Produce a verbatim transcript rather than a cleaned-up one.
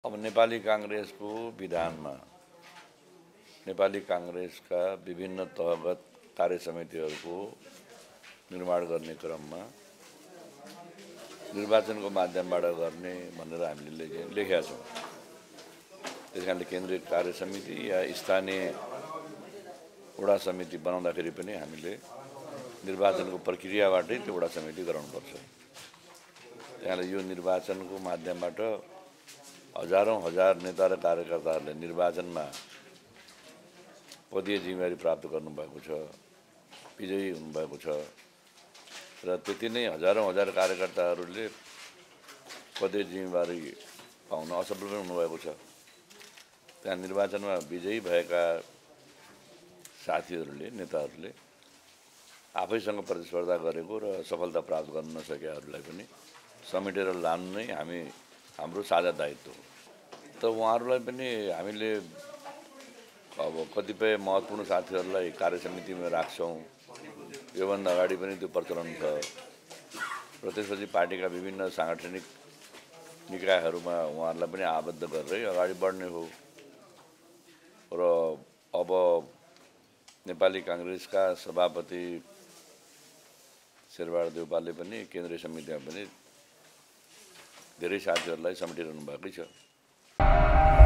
अब नेपाली कांग्रेसको विधानमा नेपाली कांग्रेसका विभिन्न तहगत कार्य समितिहरूको निर्माण गर्ने क्रममा निर्वाचनको माध्यमबाट गर्ने भनेर हामीले लेखेका छौँ। त्यसकारणले केन्द्रीय कार्य समिति या स्थानीय वडा समिति बनाउँदाखेरि पनि हामीले निर्वाचनको प्रक्रियाबाटै त्यो वडा समिति गराउनुपर्छ। त्यसकारणले यो निर्वाचनको माध्यमबाट हजारौं हजार नेता र कार्यकर्ताहरूले निर्वाचनमा पदीय जिम्मेवारी प्राप्त गर्नुभएको छ, विजयी हुनुभएको छ र त्यति नै हजारौं हजार कार्यकर्ताहरूले पदीय जिम्मेवारी पाउन असफल पनि हुनुभएको छ। त्यहाँ निर्वाचनमा विजयी भएका साथीहरूले नेताहरूले आफैसँग प्रतिस्पर्धा गरेको र सफलता प्राप्त गर्न नसकेकाहरूलाई पनि समेटेर लानु नै हामी हाम्रो साझा दायित्व हो। त उहाँहरूलाई पनि हामीले अब कतिपय महत्त्वपूर्ण साथीहरूलाई कार्य समितिमा राख्छौँ। योभन्दा अगाडि पनि त्यो प्रचलन छ र त्यसपछि पार्टीका विभिन्न सांगठनिक निकायहरूमा उहाँहरूलाई पनि आबद्ध गरेरै अगाडि बढ्ने हो र अब नेपाली कांग्रेसका सभापति शेरबहादुर देउपाले पनि केन्द्रीय समितिमा पनि धेरै साथीहरूलाई समेटिरहनु भएकै छ।